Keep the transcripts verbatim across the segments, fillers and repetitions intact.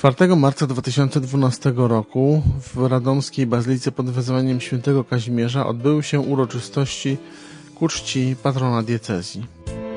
czwartego marca dwa tysiące dwunastego roku w radomskiej bazylice pod wezwaniem świętego Kazimierza odbyły się uroczystości ku czci patrona diecezji.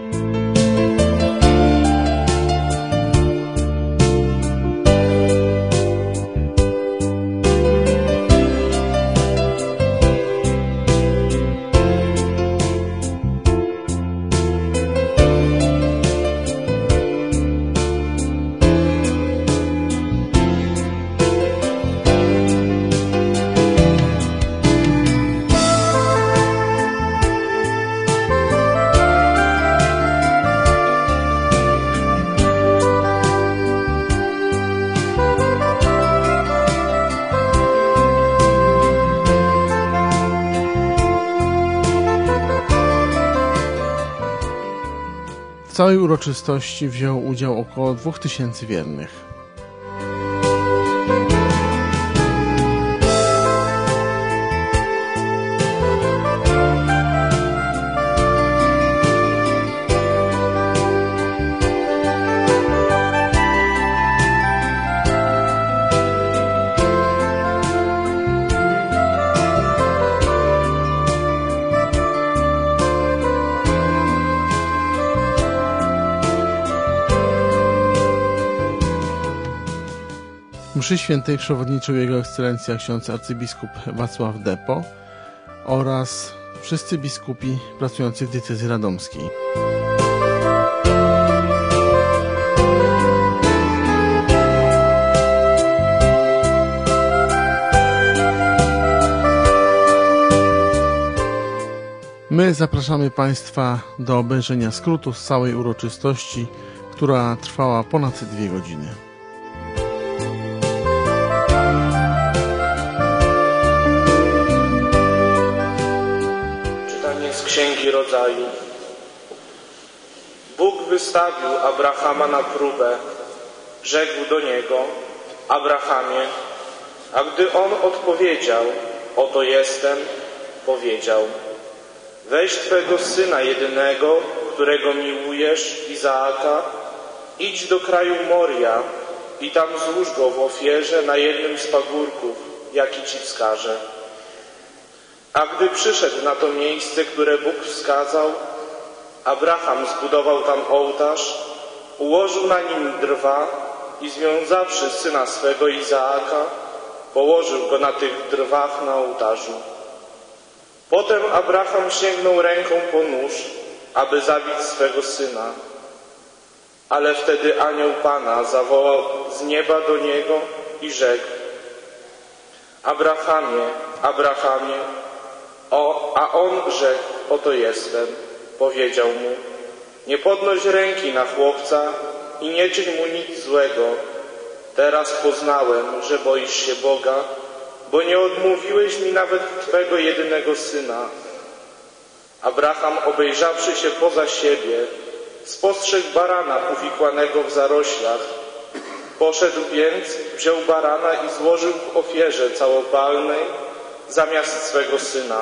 W całej uroczystości wzięło udział około dwóch tysięcy wiernych. Mszy świętej przewodniczył Jego Ekscelencja ksiądz arcybiskup Wacław Depo oraz wszyscy biskupi pracujący w diecezji radomskiej. My zapraszamy Państwa do obejrzenia skrótu z całej uroczystości, która trwała ponad dwie godziny. Księgi Rodzaju. Bóg wystawił Abrahama na próbę. Rzekł do niego: Abrahamie, a gdy on odpowiedział: Oto jestem, powiedział: Weź twego syna jedynego, którego miłujesz, Izaaka, idź do kraju Moria i tam złóż go w ofierze na jednym z pagórków, jaki ci wskażę. A gdy przyszedł na to miejsce, które Bóg wskazał, Abraham zbudował tam ołtarz, ułożył na nim drwa i związawszy syna swego Izaaka, położył go na tych drwach na ołtarzu. Potem Abraham sięgnął ręką po nóż, aby zabić swego syna. Ale wtedy anioł Pana zawołał z nieba do niego i rzekł: Abrahamie, Abrahamie. O, a on rzekł: Oto jestem. Powiedział mu: Nie podnoś ręki na chłopca i nie czyń mu nic złego. Teraz poznałem, że boisz się Boga, bo nie odmówiłeś mi nawet twego jedynego syna. Abraham, obejrzawszy się poza siebie, spostrzegł barana uwikłanego w zaroślach. Poszedł więc, wziął barana i złożył w ofierze całopalnej zamiast swego syna.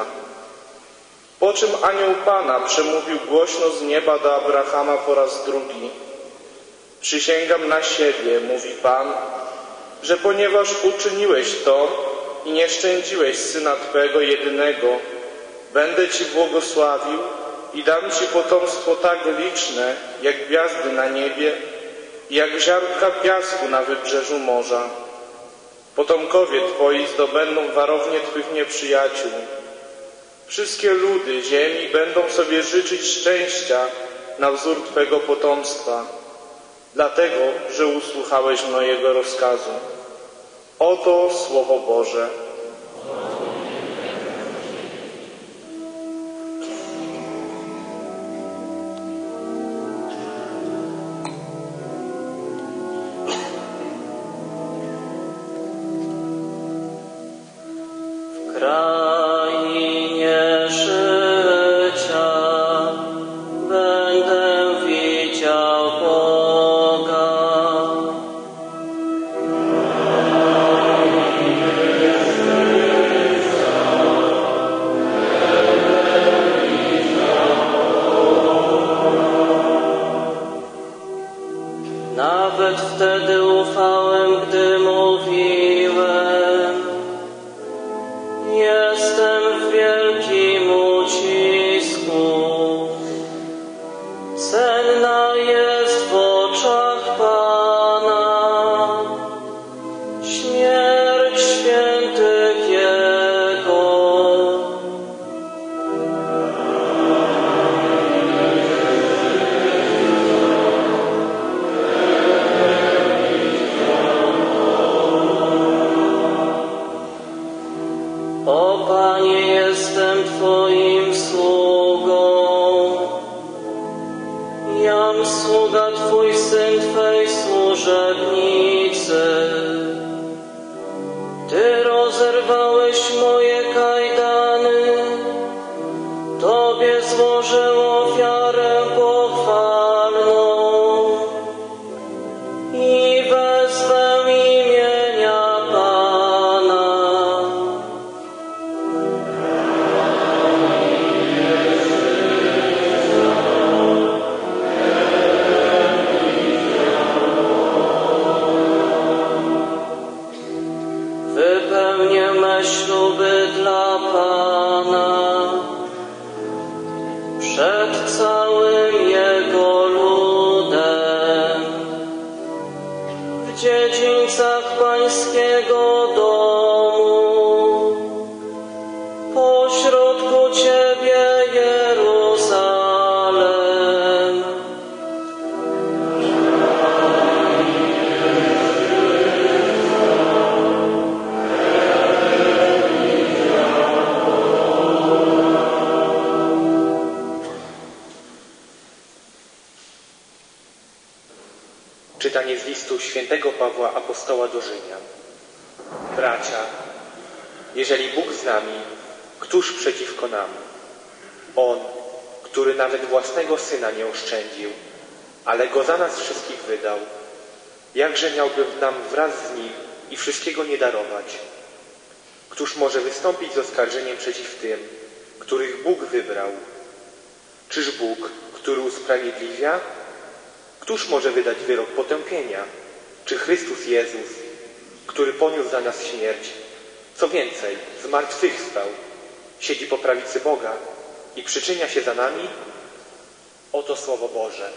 Po czym anioł Pana przemówił głośno z nieba do Abrahama po raz drugi: Przysięgam na siebie, mówi Pan, że ponieważ uczyniłeś to i nie szczędziłeś syna twego jedynego, będę ci błogosławił i dam ci potomstwo tak liczne, jak gwiazdy na niebie i jak ziarnka piasku na wybrzeżu morza. Potomkowie twoi zdobędą warownię twych nieprzyjaciół. Wszystkie ludy ziemi będą sobie życzyć szczęścia na wzór twego potomstwa, dlatego, że usłuchałeś mojego rozkazu. Oto Słowo Boże. Krainie życia będę widział Boga. Nawet wtedy ufałem, gdy Cenna jest w oczach Pana śmierć świętych Jego. O Panie, jestem Twoim sługą, jam sługa Twój, Syn Twej służebnicy. Ty rozerwałeś moje kajdany, Tobie złożę ofiarę pochwalną i wezwę imienia Pana. Wypełnię me śluby dla Pana przed całym Jego ludem. W dziedzińcach Pańskiego domu, pośrodku Ciebie, Jeruzalem. Czytanie z listu świętego Pawła Apostoła do Rzymian. Bracia, jeżeli Bóg z nami, któż przeciwko nam? On, który nawet własnego Syna nie oszczędził, ale Go za nas wszystkich wydał, jakże miałby nam wraz z Nim i wszystkiego nie darować? Któż może wystąpić z oskarżeniem przeciw tym, których Bóg wybrał? Czyż Bóg, który usprawiedliwia? Któż może wydać wyrok potępienia? Czy Chrystus Jezus, który poniósł za nas śmierć, co więcej, zmartwychwstał, siedzi po prawicy Boga i przyczynia się za nami? Oto Słowo Boże.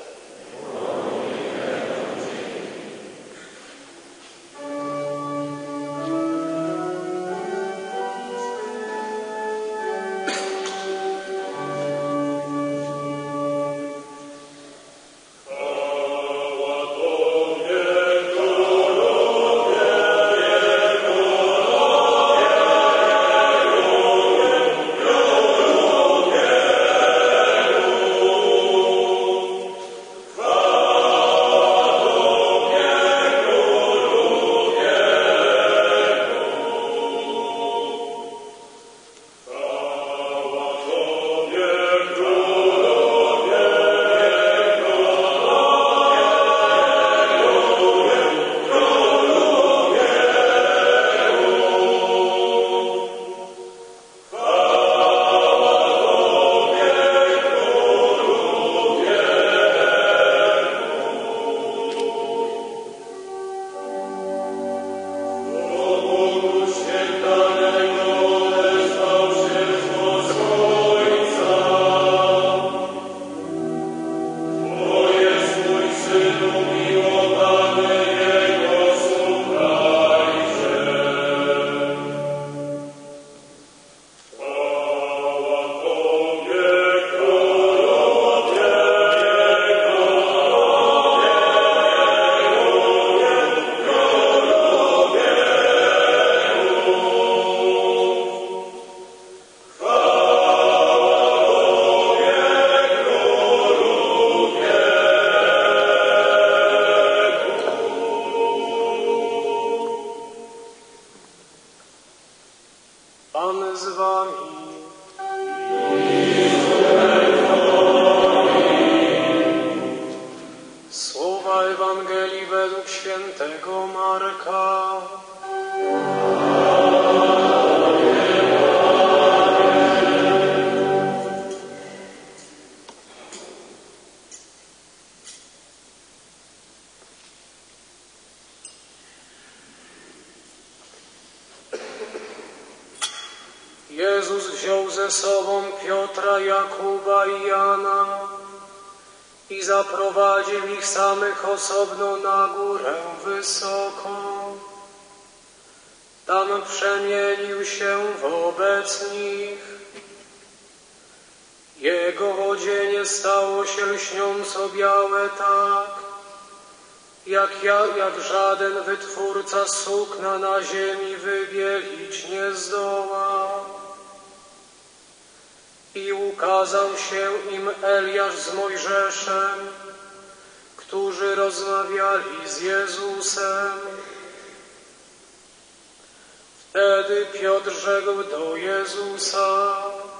Pan z wami. Słowa Ewangelii według świętego Marka. Jezus wziął ze sobą Piotra, Jakuba i Jana i zaprowadził ich samych osobno na górę wysoką. Tam przemienił się wobec nich. Jego odzienie stało się lśniąco białe tak, jak, ja, jak żaden wytwórca sukna na ziemi wybielić nie zdoła. I ukazał się im Eliasz z Mojżeszem, którzy rozmawiali z Jezusem. Wtedy Piotr rzekł do Jezusa: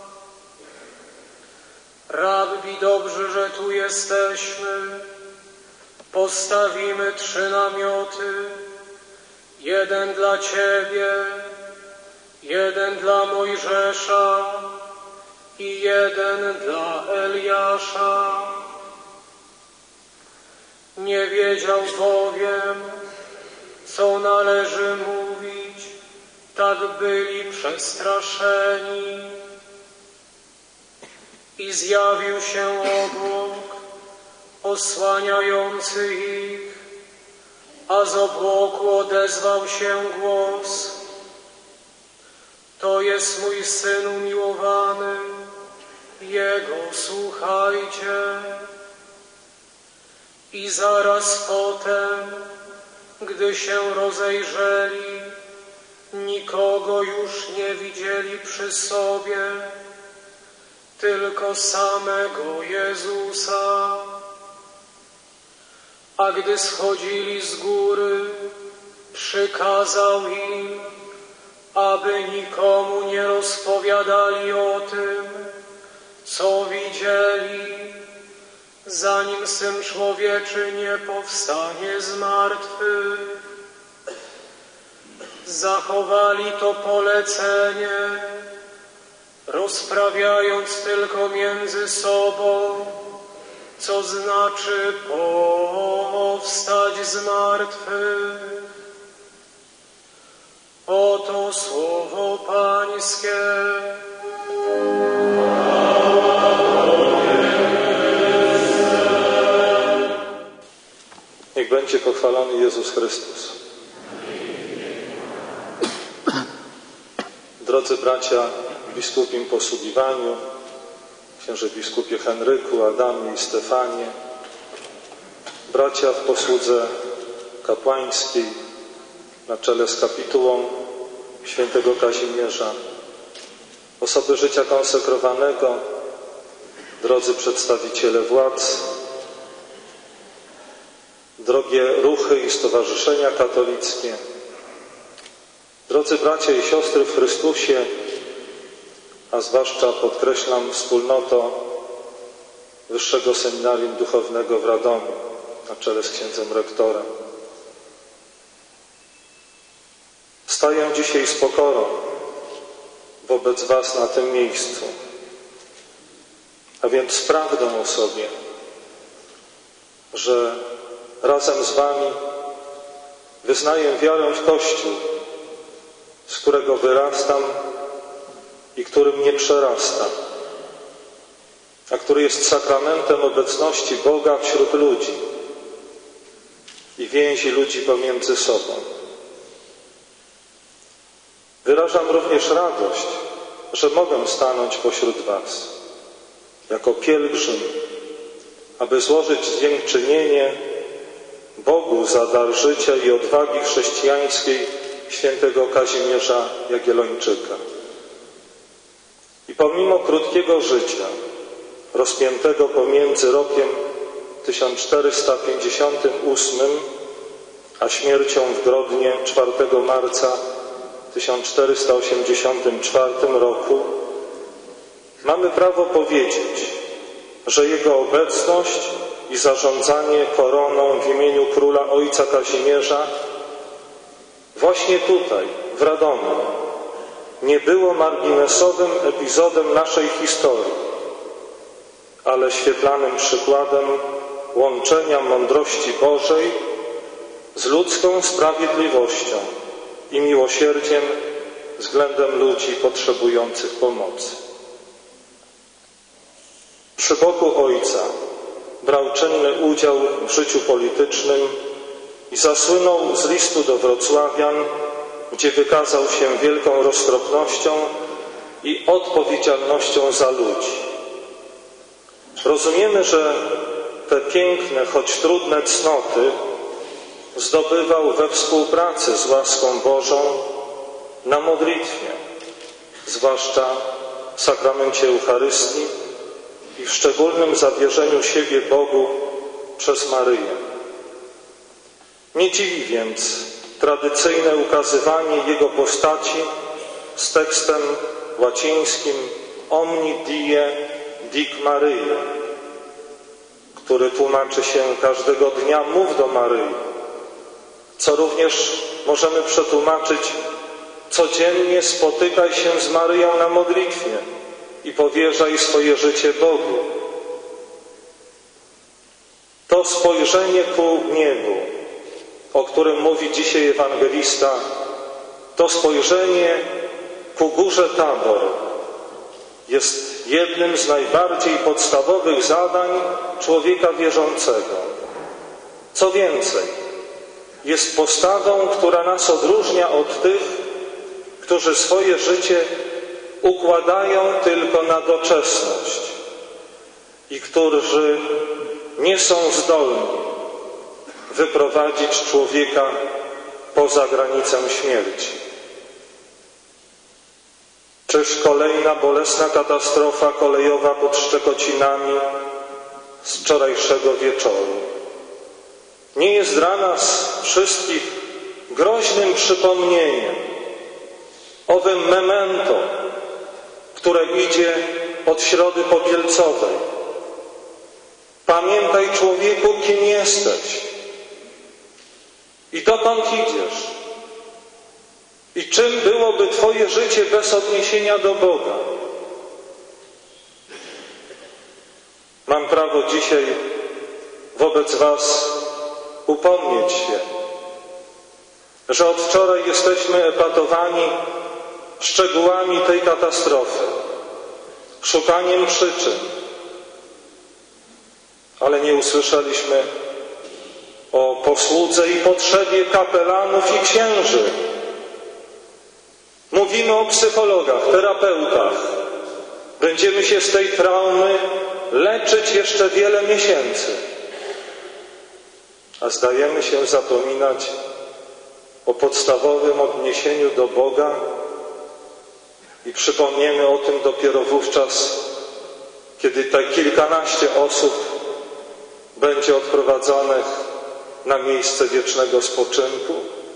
Rabbi, dobrze, że tu jesteśmy. Postawimy trzy namioty, jeden dla Ciebie, jeden dla Mojżesza i jeden dla Eliasza. Nie wiedział bowiem, co należy mówić, tak byli przestraszeni. I zjawił się obłok osłaniający ich, a z obłoku odezwał się głos: To jest mój Syn umiłowany, Jego słuchajcie. I zaraz potem, gdy się rozejrzeli, nikogo już nie widzieli przy sobie, tylko samego Jezusa. A gdy schodzili z góry, przykazał im, aby nikomu nie rozpowiadali o tym, co widzieli, zanim Syn Człowieczy nie powstanie z martwych. Zachowali to polecenie, rozprawiając tylko między sobą, co znaczy powstać z martwych. Oto słowo Pańskie. Niech będzie pochwalony Jezus Chrystus. Drodzy bracia w biskupim posługiwaniu, księże biskupie Henryku, Adamie i Stefanie, bracia w posłudze kapłańskiej na czele z kapitułą świętego Kazimierza, osoby życia konsekrowanego, drodzy przedstawiciele władz, drogie ruchy i stowarzyszenia katolickie, drodzy bracia i siostry w Chrystusie, a zwłaszcza podkreślam wspólnoto Wyższego Seminarium Duchownego w Radomiu na czele z księdzem rektorem. Staję dzisiaj z pokorą wobec Was na tym miejscu, a więc z prawdą o sobie, że razem z Wami wyznaję wiarę w Kościół, z którego wyrastam i który mnie przerasta, a który jest sakramentem obecności Boga wśród ludzi i więzi ludzi pomiędzy sobą. Wyrażam również radość, że mogę stanąć pośród Was jako pielgrzym, aby złożyć dziękczynienie Bogu za dar życia i odwagi chrześcijańskiej świętego Kazimierza Jagiellończyka. I pomimo krótkiego życia, rozpiętego pomiędzy rokiem tysiąc czterysta pięćdziesiątym ósmym a śmiercią w Grodnie czwartego marca tysiąc czterysta osiemdziesiątym czwartym roku, mamy prawo powiedzieć, że Jego obecność i zarządzanie koroną w imieniu Króla Ojca Kazimierza właśnie tutaj, w Radomiu, nie było marginesowym epizodem naszej historii, ale świetlanym przykładem łączenia mądrości Bożej z ludzką sprawiedliwością i miłosierdziem względem ludzi potrzebujących pomocy. Przy boku Ojca brał czynny udział w życiu politycznym i zasłynął z listu do Wrocławian, gdzie wykazał się wielką roztropnością i odpowiedzialnością za ludzi. Rozumiemy, że te piękne, choć trudne cnoty zdobywał we współpracy z łaską Bożą na modlitwie, zwłaszcza w sakramencie Eucharystii i w szczególnym zawierzeniu siebie Bogu przez Maryję. Nie dziwi więc tradycyjne ukazywanie Jego postaci z tekstem łacińskim Omni die dic Maryja, który tłumaczy się każdego dnia mów do Maryi, co również możemy przetłumaczyć codziennie spotykaj się z Maryją na modlitwie i powierzaj swoje życie Bogu. To spojrzenie ku niebu, o którym mówi dzisiaj ewangelista, to spojrzenie ku górze Tabor jest jednym z najbardziej podstawowych zadań człowieka wierzącego. Co więcej, jest postawą, która nas odróżnia od tych, którzy swoje życie układają tylko na doczesność i którzy nie są zdolni wyprowadzić człowieka poza granicę śmierci. Czyż kolejna bolesna katastrofa kolejowa pod Szczekocinami z wczorajszego wieczoru nie jest dla nas wszystkich groźnym przypomnieniem, owym memento, które idzie od Środy Popielcowej? Pamiętaj, człowieku, kim jesteś i dokąd idziesz i czym byłoby Twoje życie bez odniesienia do Boga. Mam prawo dzisiaj wobec Was upomnieć się, że od wczoraj jesteśmy epatowani szczegółami tej katastrofy, szukaniem przyczyn, ale nie usłyszeliśmy o posłudze i potrzebie kapelanów i księży. Mówimy o psychologach, terapeutach. Będziemy się z tej traumy leczyć jeszcze wiele miesięcy. A zdajemy się zapominać o podstawowym odniesieniu do Boga i przypomniemy o tym dopiero wówczas, kiedy te kilkanaście osób będzie odprowadzonych na miejsce wiecznego spoczynku.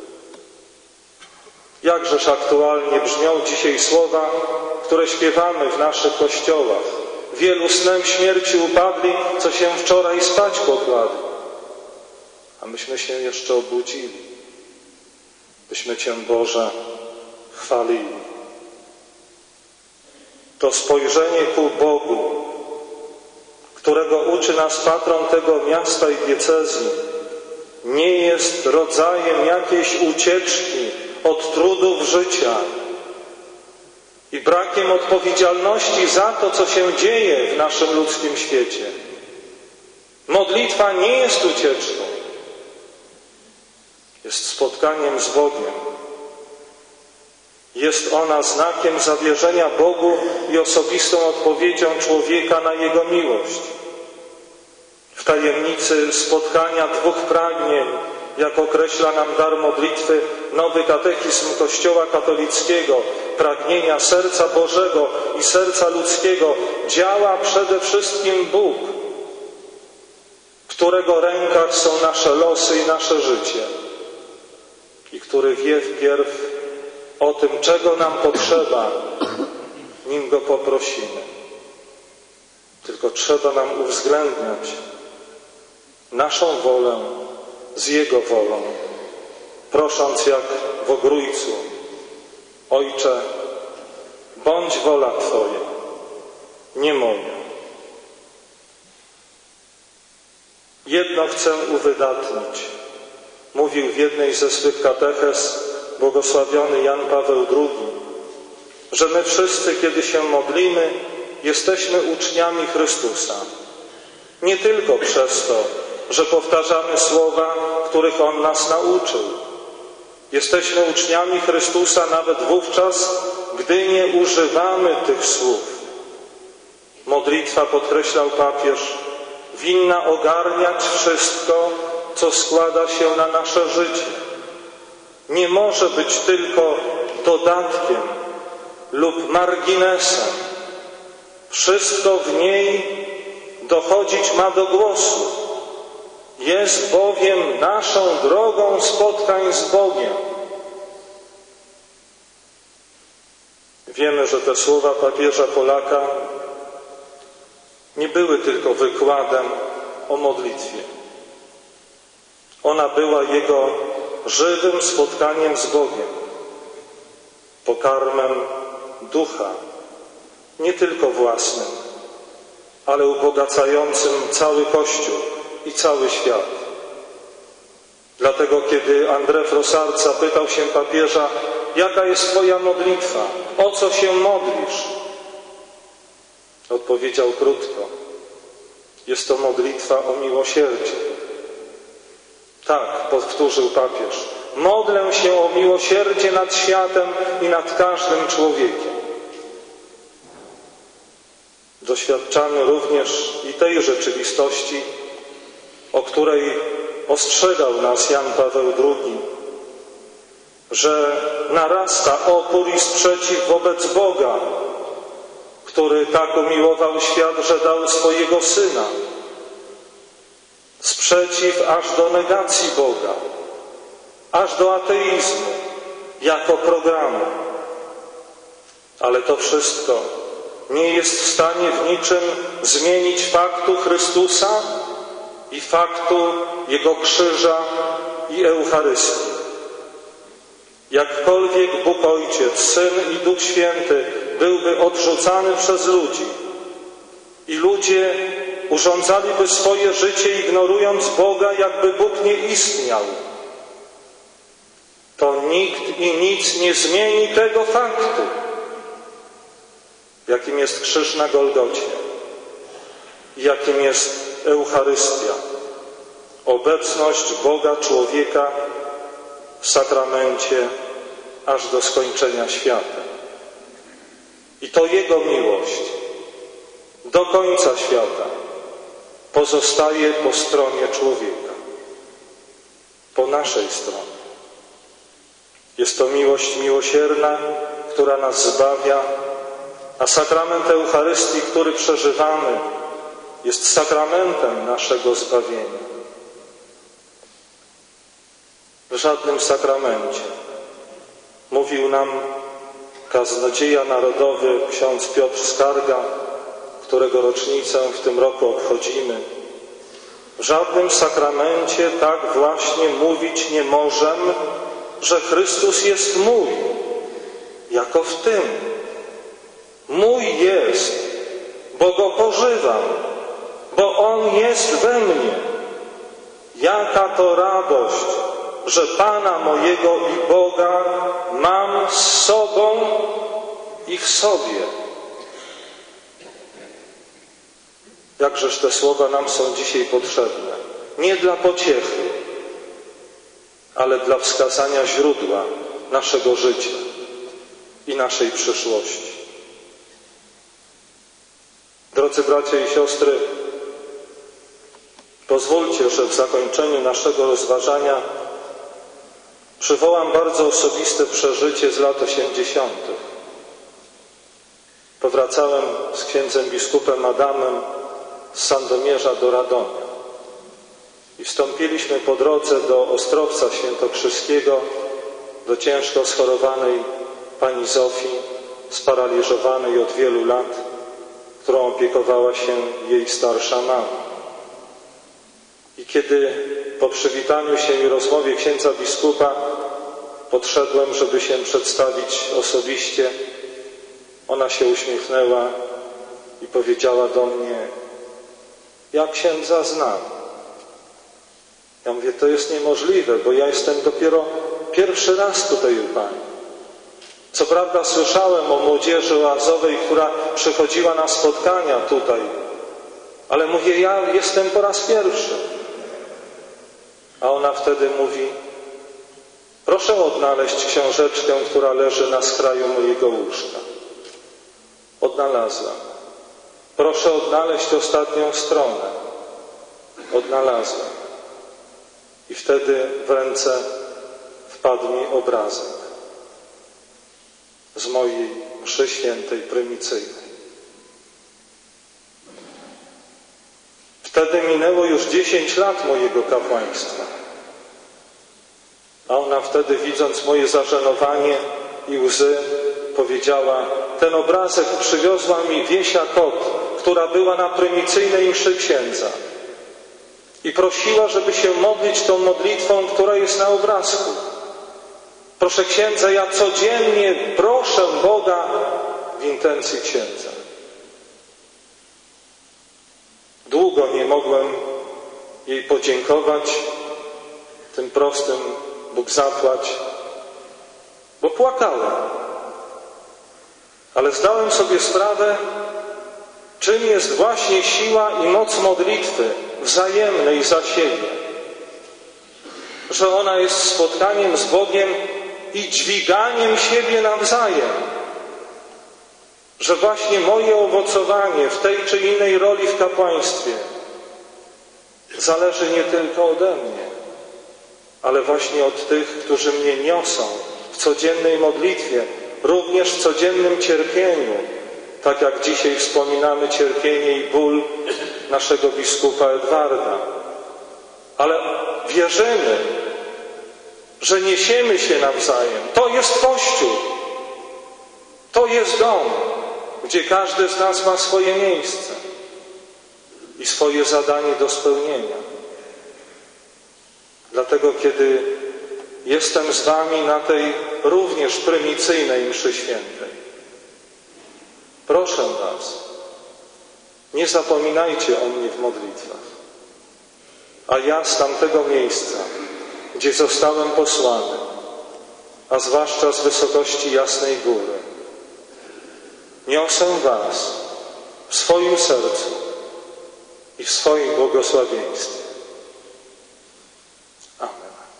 Jakżeż aktualnie brzmią dzisiaj słowa, które śpiewamy w naszych kościołach. Wielu snem śmierci upadli, co się wczoraj spać pokładli. A myśmy się jeszcze obudzili, byśmy Cię, Boże, chwalili. To spojrzenie ku Bogu, którego uczy nas patron tego miasta i diecezji, nie jest rodzajem jakiejś ucieczki od trudów życia i brakiem odpowiedzialności za to, co się dzieje w naszym ludzkim świecie. Modlitwa nie jest ucieczką, jest spotkaniem z Bogiem. Jest ona znakiem zawierzenia Bogu i osobistą odpowiedzią człowieka na Jego miłość. W tajemnicy spotkania dwóch pragnień, jak określa nam dar modlitwy Nowy Katechizm Kościoła Katolickiego, pragnienia serca Bożego i serca ludzkiego, działa przede wszystkim Bóg, w którego rękach są nasze losy i nasze życie i który wie wpierw o tym, czego nam potrzeba, nim Go poprosimy. Tylko trzeba nam uwzględniać naszą wolę z Jego wolą, prosząc jak w Ogrójcu: Ojcze, bądź wola Twoja, nie moja. Jedno chcę uwydatnić, mówił w jednej ze swych katechez błogosławiony Jan Paweł drugi, że my wszyscy, kiedy się modlimy, jesteśmy uczniami Chrystusa. Nie tylko przez to, że powtarzamy słowa, których On nas nauczył. Jesteśmy uczniami Chrystusa nawet wówczas, gdy nie używamy tych słów. Modlitwa, podkreślał papież, winna ogarniać wszystko, co składa się na nasze życie. Nie może być tylko dodatkiem lub marginesem. Wszystko w niej dochodzić ma do głosu. Jest bowiem naszą drogą spotkań z Bogiem. Wiemy, że te słowa papieża Polaka nie były tylko wykładem o modlitwie. Ona była jego żywym spotkaniem z Bogiem, pokarmem ducha, nie tylko własnym, ale ubogacającym cały Kościół i cały świat. Dlatego, kiedy André Frossard zapytał się papieża, jaka jest Twoja modlitwa, o co się modlisz? Odpowiedział krótko, jest to modlitwa o miłosierdzie. Tak, powtórzył papież, modlę się o miłosierdzie nad światem i nad każdym człowiekiem. Doświadczamy również i tej rzeczywistości, o której ostrzegał nas Jan Paweł drugi, że narasta opór i sprzeciw wobec Boga, który tak umiłował świat, że dał swojego Syna. Sprzeciw aż do negacji Boga, aż do ateizmu jako programu. Ale to wszystko nie jest w stanie w niczym zmienić faktu Chrystusa i faktu Jego krzyża i Eucharystii. Jakkolwiek Bóg Ojciec, Syn i Duch Święty byłby odrzucany przez ludzi i ludzie urządzaliby swoje życie ignorując Boga, jakby Bóg nie istniał, to nikt i nic nie zmieni tego faktu, jakim jest krzyż na Golgocie i jakim jest Eucharystia, obecność Boga człowieka w sakramencie aż do skończenia świata. I to Jego miłość do końca świata pozostaje po stronie człowieka, po naszej stronie. Jest to miłość miłosierna, która nas zbawia, a sakrament Eucharystii, który przeżywamy, jest sakramentem naszego zbawienia. W żadnym sakramencie, mówił nam kaznodzieja narodowy ksiądz Piotr Skarga, którego rocznicę w tym roku obchodzimy, w żadnym sakramencie tak właśnie mówić nie możemy, że Chrystus jest mój, jako w tym. Mój jest, bo Go pożywam, bo On jest we mnie. Jaka to radość, że Pana mojego i Boga mam z sobą i w sobie. Jakżeż te słowa nam są dzisiaj potrzebne. Nie dla pociechy, ale dla wskazania źródła naszego życia i naszej przyszłości. Drodzy bracia i siostry, pozwólcie, że w zakończeniu naszego rozważania przywołam bardzo osobiste przeżycie z lat osiemdziesiątych. Powracałem z księdzem biskupem Adamem z Sandomierza do Radomia i wstąpiliśmy po drodze do Ostrowca Świętokrzyskiego, do ciężko schorowanej pani Zofii, sparaliżowanej od wielu lat, którą opiekowała się jej starsza mama. I kiedy po przywitaniu się i rozmowie księdza biskupa podszedłem, żeby się przedstawić osobiście, ona się uśmiechnęła i powiedziała do mnie: ja księdza znam. Ja mówię: to jest niemożliwe, bo ja jestem dopiero pierwszy raz tutaj u Pani. Co prawda słyszałem o młodzieży oazowej, która przychodziła na spotkania tutaj, Ale mówię, ja jestem po raz pierwszy. A ona wtedy mówi, proszę odnaleźć książeczkę, która leży na skraju mojego łóżka. Odnalazłam. Proszę odnaleźć ostatnią stronę. Odnalazłam. I wtedy w ręce wpadł mi obrazek z mojej mszy świętej prymicyjnej. Wtedy minęło już dziesięć lat mojego kapłaństwa. A ona wtedy, widząc moje zażenowanie i łzy, powiedziała, ten obrazek przywiozła mi Wiesia Kot, która była na prymicyjnej mszy księdza. I prosiła, żeby się modlić tą modlitwą, która jest na obrazku. Proszę księdza, ja codziennie proszę Boga w intencji księdza. Długo nie mogłem jej podziękować tym prostym Bóg zapłać, bo płakałem. Ale zdałem sobie sprawę, czym jest właśnie siła i moc modlitwy wzajemnej za siebie. Że ona jest spotkaniem z Bogiem i dźwiganiem siebie nawzajem. Że właśnie moje owocowanie w tej czy innej roli w kapłaństwie zależy nie tylko ode mnie, ale właśnie od tych, którzy mnie niosą w codziennej modlitwie, również w codziennym cierpieniu, tak jak dzisiaj wspominamy cierpienie i ból naszego biskupa Edwarda. Ale wierzymy, że niesiemy się nawzajem. To jest Kościół. To jest dom, gdzie każdy z nas ma swoje miejsce i swoje zadanie do spełnienia. Dlatego, kiedy jestem z wami na tej również prymicyjnej mszy świętej, proszę was, nie zapominajcie o mnie w modlitwach. A ja z tamtego miejsca, gdzie zostałem posłany, a zwłaszcza z wysokości Jasnej Góry, niosę was w swoim sercu i w swoim błogosławieństwie. Amen.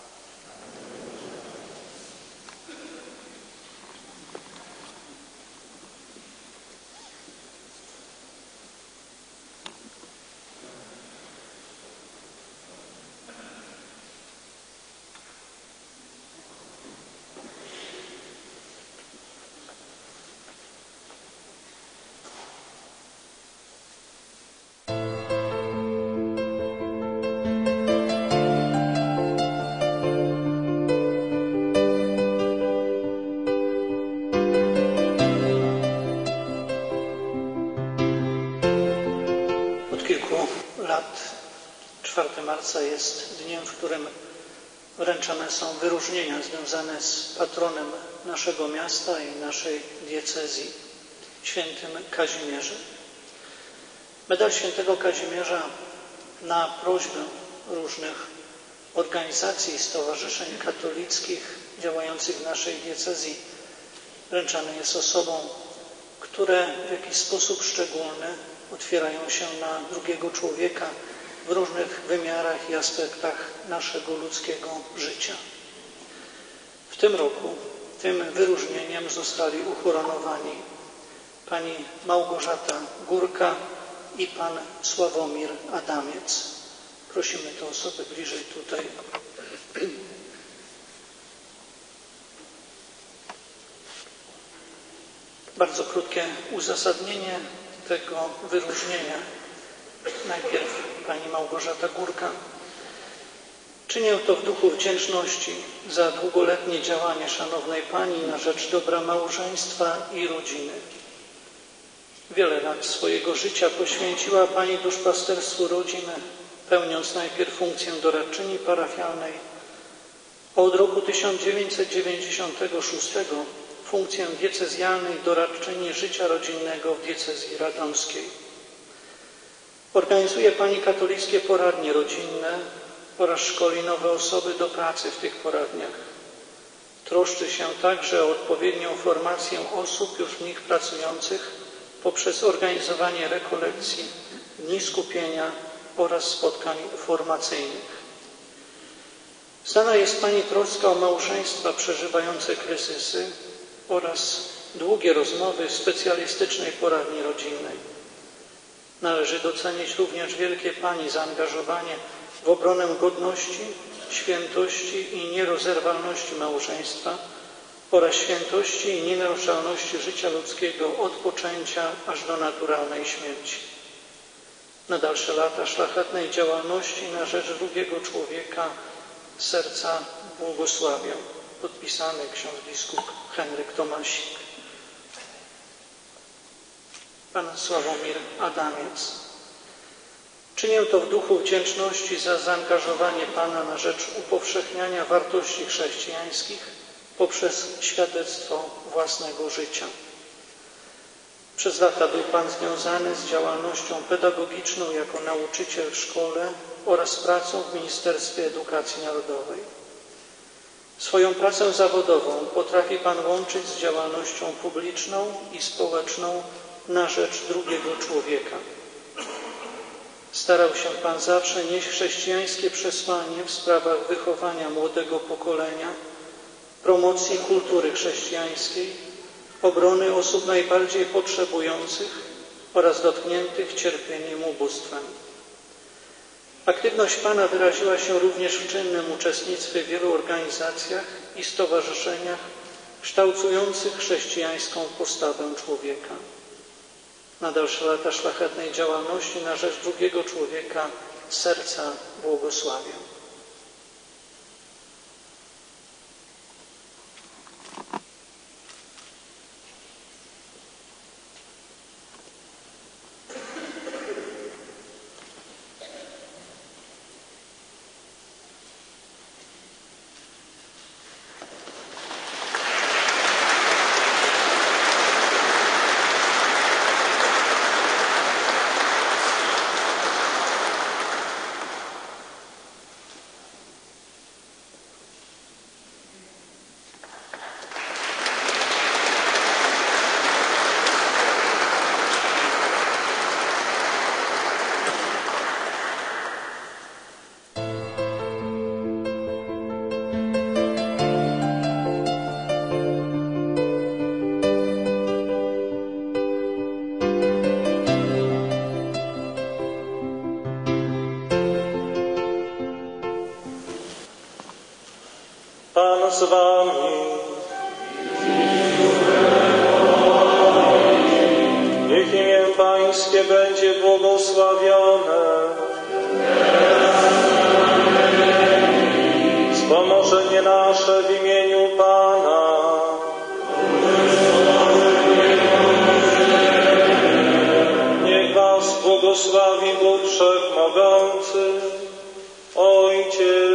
czwartego marca jest dniem, w którym wręczane są wyróżnienia związane z patronem naszego miasta i naszej diecezji, świętym Kazimierzem. Medal świętego Kazimierza na prośbę różnych organizacji i stowarzyszeń katolickich działających w naszej diecezji wręczany jest osobom, które w jakiś sposób szczególny otwierają się na drugiego człowieka w różnych wymiarach i aspektach naszego ludzkiego życia. W tym roku tym wyróżnieniem zostali uhonorowani pani Małgorzata Górka i pan Sławomir Adamiec. Prosimy te osoby bliżej tutaj. Bardzo krótkie uzasadnienie tego wyróżnienia. Najpierw pani Małgorzata Górka. Czynię to w duchu wdzięczności za długoletnie działanie szanownej pani na rzecz dobra małżeństwa i rodziny. Wiele lat swojego życia poświęciła pani duszpasterstwu rodziny, pełniąc najpierw funkcję doradczyni parafialnej, a od roku tysiąc dziewięćset dziewięćdziesiątego szóstego funkcję diecezjalnej doradczyni życia rodzinnego w diecezji radomskiej. Organizuje pani katolickie poradnie rodzinne oraz szkoli nowe osoby do pracy w tych poradniach. Troszczy się także o odpowiednią formację osób już w nich pracujących poprzez organizowanie rekolekcji dni skupienia oraz spotkań formacyjnych. Znana jest Pani troska o małżeństwa przeżywające kryzysy oraz długie rozmowy w specjalistycznej poradni rodzinnej. Należy docenić również wielkie Pani zaangażowanie w obronę godności, świętości i nierozerwalności małżeństwa oraz świętości i nienaruszalności życia ludzkiego od poczęcia aż do naturalnej śmierci. Na dalsze lata szlachetnej działalności na rzecz drugiego człowieka serca błogosławię. Podpisany ksiądz biskup Henryk Tomasik. Pan Sławomir Adamiec. Czynię to w duchu wdzięczności za zaangażowanie Pana na rzecz upowszechniania wartości chrześcijańskich poprzez świadectwo własnego życia. Przez lata był Pan związany z działalnością pedagogiczną jako nauczyciel w szkole oraz pracą w Ministerstwie Edukacji Narodowej. Swoją pracę zawodową potrafi Pan łączyć z działalnością publiczną i społeczną na rzecz drugiego człowieka. Starał się Pan zawsze nieść chrześcijańskie przesłanie w sprawach wychowania młodego pokolenia, promocji kultury chrześcijańskiej, obrony osób najbardziej potrzebujących oraz dotkniętych cierpieniem, ubóstwem. Aktywność Pana wyraziła się również w czynnym uczestnictwie w wielu organizacjach i stowarzyszeniach kształtujących chrześcijańską postawę człowieka. Na dalsze lata szlachetnej działalności na rzecz drugiego człowieka serca błogosławię. Pan z wami. Niech imię Pańskie będzie błogosławione. Wspomożenie nasze w imieniu Pana. Niech was błogosławi Bóg Wszechmogący, Ojciec